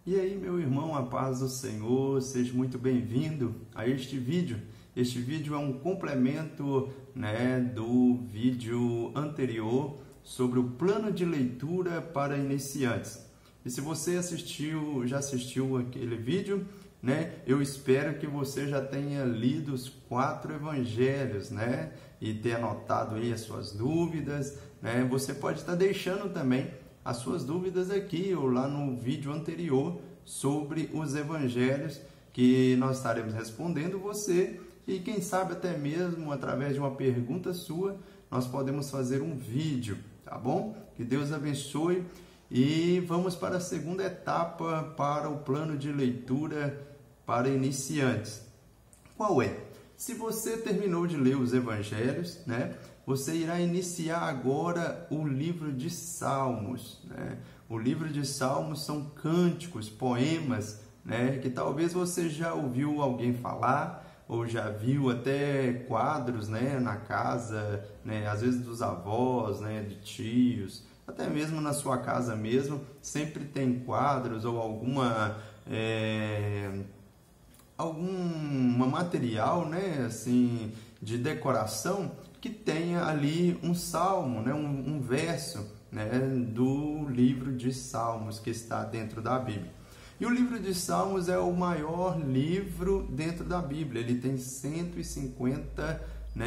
E aí, meu irmão, a paz do Senhor, seja muito bem-vindo a este vídeo. Este vídeo é um complemento, do vídeo anterior sobre o plano de leitura para iniciantes. E se você já assistiu aquele vídeo, eu espero que você já tenha lido os 4 evangelhos, e ter anotado aí as suas dúvidas, Você pode estar deixando também as suas dúvidas aqui ou lá no vídeo anterior sobre os evangelhos, que nós estaremos respondendo você, e quem sabe até mesmo através de uma pergunta sua nós podemos fazer um vídeo, tá bom? Que Deus abençoe. E vamos para a segunda etapa para o plano de leitura para iniciantes. Qual é? Se você terminou de ler os evangelhos, você irá iniciar agora o livro de Salmos, O livro de Salmos são cânticos, poemas, que talvez você já ouviu alguém falar, ou já viu até quadros, na casa, às vezes dos avós, de tios, até mesmo na sua casa mesmo, sempre tem quadros ou algum material, assim, de decoração que tenha ali um salmo, um verso, do livro de Salmos que está dentro da Bíblia. E o livro de Salmos é o maior livro dentro da Bíblia. Ele tem 150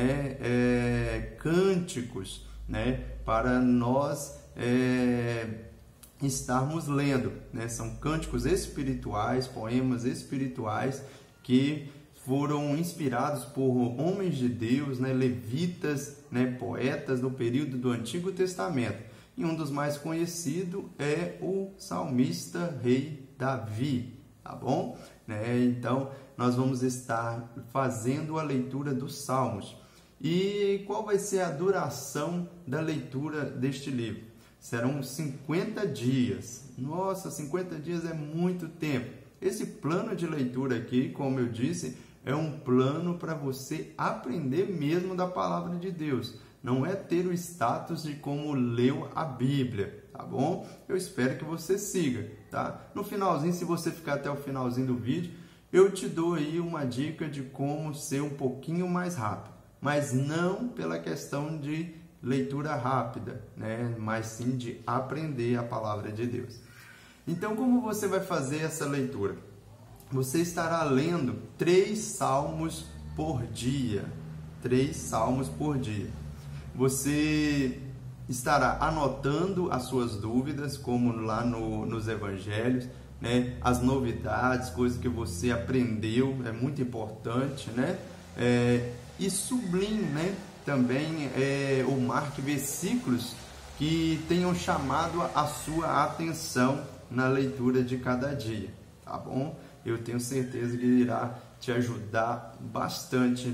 cânticos, para nós estarmos lendo, São cânticos espirituais, poemas espirituais que foram inspirados por homens de Deus, levitas, poetas do período do Antigo Testamento. E um dos mais conhecidos é o salmista rei Davi, tá bom? Então, nós vamos estar fazendo a leitura dos Salmos. E qual vai ser a duração da leitura deste livro? Serão 50 dias. Nossa, 50 dias é muito tempo. Esse plano de leitura aqui, como eu disse, é um plano para você aprender mesmo da palavra de Deus. Não é ter o status de como leu a Bíblia, tá bom? Eu espero que você siga, tá? No finalzinho, se você ficar até o finalzinho do vídeo, eu te dou aí uma dica de como ser um pouquinho mais rápido. Mas não pela questão de leitura rápida, mas sim de aprender a palavra de Deus. Então, como você vai fazer essa leitura? Você estará lendo 3 salmos por dia. 3 salmos por dia. Você estará anotando as suas dúvidas, como lá nos evangelhos, as novidades, coisas que você aprendeu, é muito importante, e sublinhe, também ou marque versículos que tenham chamado a sua atenção na leitura de cada dia, tá bom? Eu tenho certeza que irá te ajudar bastante,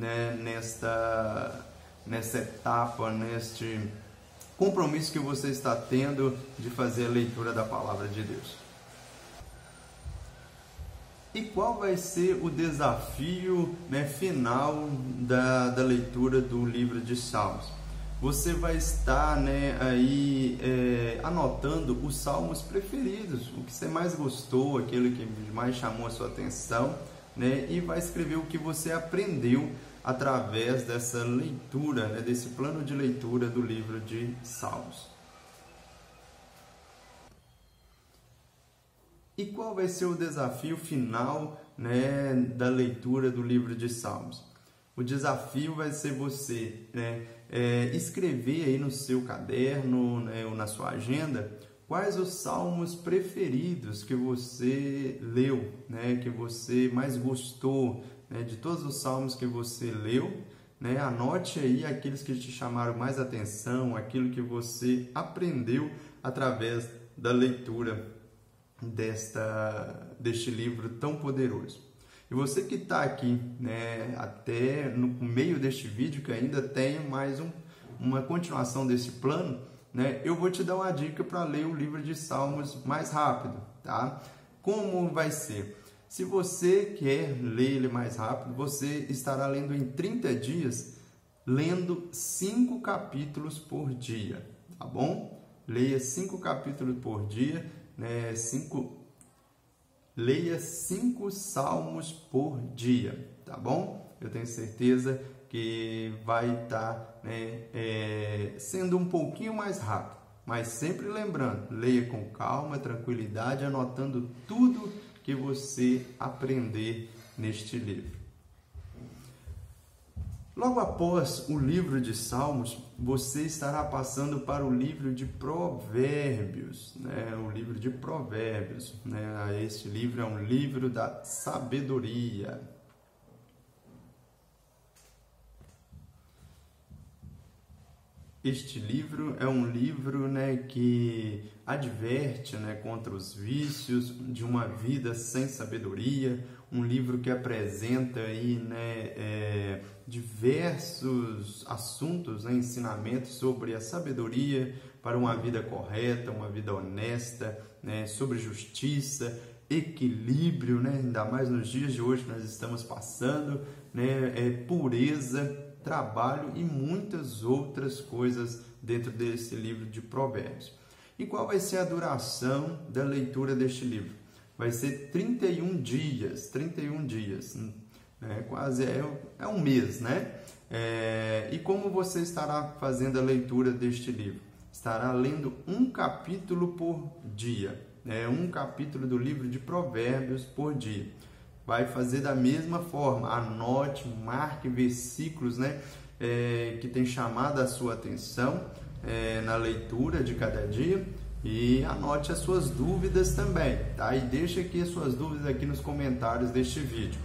nessa etapa, neste compromisso que você está tendo de fazer a leitura da palavra de Deus. E qual vai ser o desafio final da leitura do livro de Salmos? Você vai estar anotando os salmos preferidos, o que você mais gostou, aquele que mais chamou a sua atenção, e vai escrever o que você aprendeu através dessa leitura, desse plano de leitura do livro de Salmos. E qual vai ser o desafio final, da leitura do livro de Salmos? O desafio vai ser você escrever aí no seu caderno, ou na sua agenda, quais os salmos preferidos que você leu, que você mais gostou, de todos os salmos que você leu, anote aí aqueles que te chamaram mais atenção, aquilo que você aprendeu através da leitura deste livro tão poderoso. E você que está aqui, até no meio deste vídeo, que ainda tem mais uma continuação desse plano, eu vou te dar uma dica para ler o livro de Salmos mais rápido, tá? Como vai ser? Se você quer ler ele mais rápido, você estará lendo em 30 dias, lendo 5 capítulos por dia, tá bom? Leia 5 capítulos por dia, 5 leia 5 salmos por dia, tá bom? Eu tenho certeza que vai estar sendo um pouquinho mais rápido, mas sempre lembrando, leia com calma, tranquilidade, anotando tudo que você aprender neste livro. Logo após o livro de Salmos, você estará passando para o livro de Provérbios, né? O livro de Provérbios, né? Este livro é um livro da sabedoria. Este livro é um livro, né, que adverte, né, contra os vícios de uma vida sem sabedoria, um livro que apresenta aí, né, diversos assuntos, né, ensinamentos sobre a sabedoria para uma vida correta, uma vida honesta, né, sobre justiça, equilíbrio, né, ainda mais nos dias de hoje que nós estamos passando, né, pureza, trabalho e muitas outras coisas dentro desse livro de Provérbios. E qual vai ser a duração da leitura deste livro? Vai ser 31 dias, né? Quase é um mês, né? E como você estará fazendo a leitura deste livro? Estará lendo um capítulo por dia, né? Um capítulo do livro de Provérbios por dia. Vai fazer da mesma forma, anote, marque versículos, né, que tem chamado a sua atenção na leitura de cada dia, e anote as suas dúvidas também, tá? E deixa aqui as suas dúvidas aqui nos comentários deste vídeo.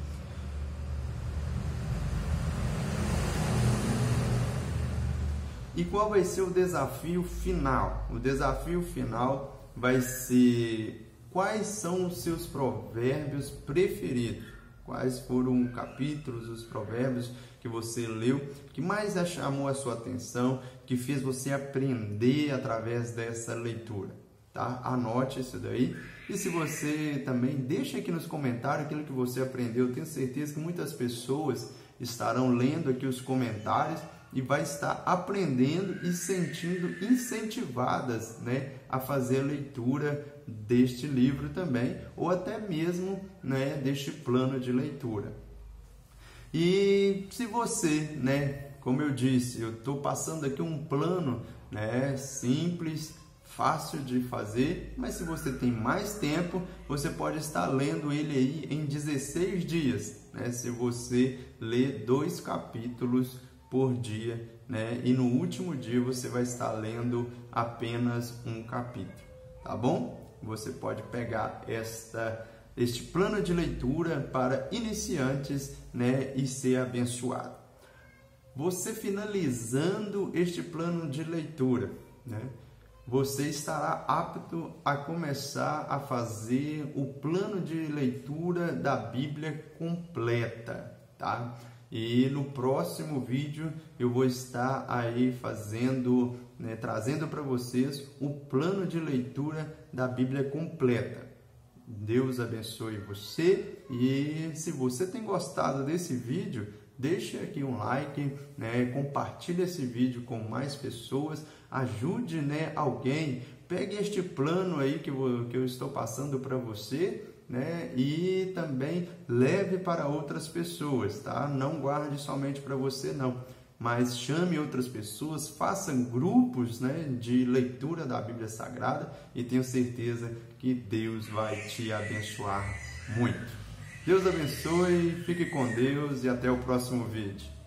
E qual vai ser o desafio final? O desafio final vai ser: quais são os seus provérbios preferidos? Quais foram os capítulos, os provérbios que você leu, que mais chamou a sua atenção, que fez você aprender através dessa leitura? Tá? Anote isso daí. E se você também deixa aqui nos comentários aquilo que você aprendeu, eu tenho certeza que muitas pessoas estarão lendo aqui os comentários e vai estar aprendendo e sentindo incentivadas, né, a fazer a leitura deste livro também, ou até mesmo, né, deste plano de leitura. E se você, né, como eu disse, eu estou passando aqui um plano, né, simples, fácil de fazer, mas se você tem mais tempo, você pode estar lendo ele aí em 16 dias, né, se você ler 2 capítulos por dia, né? E no último dia você vai estar lendo apenas um capítulo, tá bom? Você pode pegar este plano de leitura para iniciantes, né? E ser abençoado. Você finalizando este plano de leitura, né? Você estará apto a começar a fazer o plano de leitura da Bíblia completa, tá? E no próximo vídeo eu vou estar aí fazendo, né, trazendo para vocês o plano de leitura da Bíblia completa. Deus abençoe você, e se você tem gostado desse vídeo, deixe aqui um like, né, compartilhe esse vídeo com mais pessoas, ajude, né, alguém, pegue este plano aí que eu estou passando para você, né, e também leve para outras pessoas, tá? Não guarde somente para você não, mas chame outras pessoas, façam grupos, né, de leitura da Bíblia Sagrada, e tenho certeza que Deus vai te abençoar muito. Deus abençoe, fique com Deus e até o próximo vídeo.